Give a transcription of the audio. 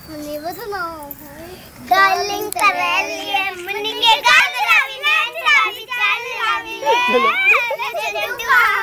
नहीं वो तो ना डार्लिंग तरलिए मुन्नी के गाल रावी मैं रावी चाल रावी